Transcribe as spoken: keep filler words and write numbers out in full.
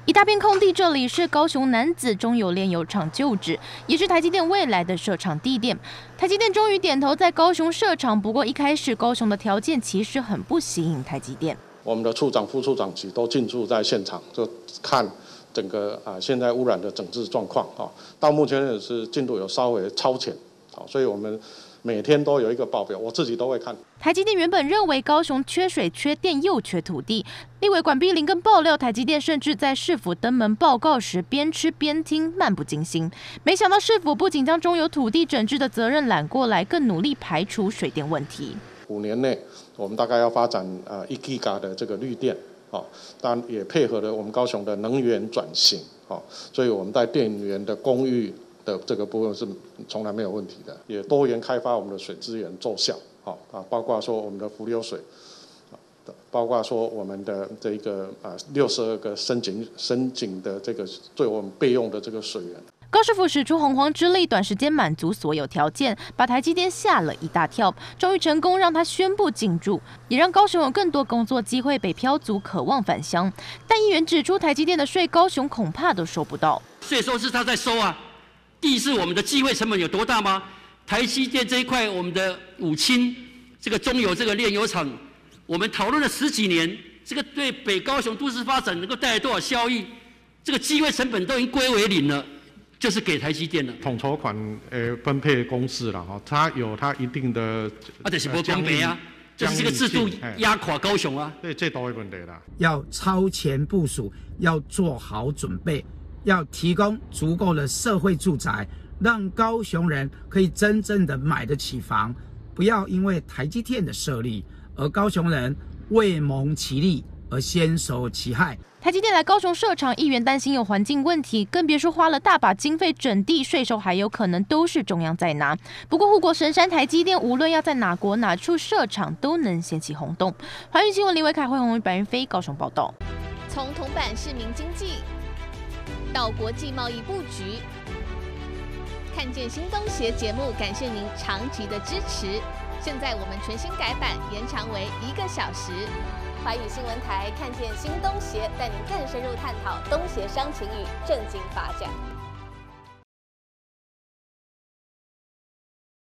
一大片空地，这里是高雄楠梓中油炼油厂旧址，也是台积电未来的设厂地点。台积电终于点头在高雄设厂，不过一开始高雄的条件其实很不吸引台积电。 我们的处长、副处长级都进驻在现场，就看整个啊现在污染的整治状况啊。到目前为止进度有稍微超前，好，所以我们每天都有一个报表，我自己都会看。 台积电原本认为高雄缺水、缺电又缺土地，立委管碧玲更爆料，台积电甚至在市府登门报告时边吃边听，漫不经心。没想到市府不仅将中油土地整治的责任揽过来，更努力排除水电问题。 五年内，我们大概要发展呃一 Giga 的这个绿电，哦，当然也配合了我们高雄的能源转型，哦，所以我们在电源的供应的这个部分是从来没有问题的，也多元开发我们的水资源奏效，好啊，包括说我们的浮流水，包括说我们的这个啊六十二个深井深井的这个对我们备用的这个水源。 高市府使出洪荒之力，短时间满足所有条件，把台积电吓了一大跳，终于成功让他宣布进驻，也让高雄有更多工作机会，北漂族渴望返乡。但议员指出，台积电的税高雄恐怕都收不到， 税收是他在收啊。地是我们的机会成本有多大吗？台积电这一块，我们的五轻这个中油这个炼油厂，我们讨论了十几年，这个对北高雄都市发展能够带来多少效益？这个机会成本都已经归为零了，就是给台积电了。 统筹款呃分配公式了哈，它有它一定的啊，就是不公平啊，就是这个制度压垮高雄啊。 对，这都会问题啦。 要超前部署，要做好准备。要提供足够的社会住宅，让高雄人可以真正的买得起房，不要因为台积电的设立，而高雄人未蒙其利而先受其害。 台积电来高雄设厂，议员担心有环境问题，更别说花了大把经费整地，税收还有可能都是中央在拿。不过护国神山台积电，无论要在哪国哪处设厂，都能掀起轰动。环宇新闻林伟凯、惠宏、白云飞高雄报道。 从铜板市民经济到国际贸易布局，看见新东协节目，感谢您长期的支持。现在我们全新改版，延长为一个小时。华语新闻台看见新东协，带您更深入探讨东协商情与政经发展。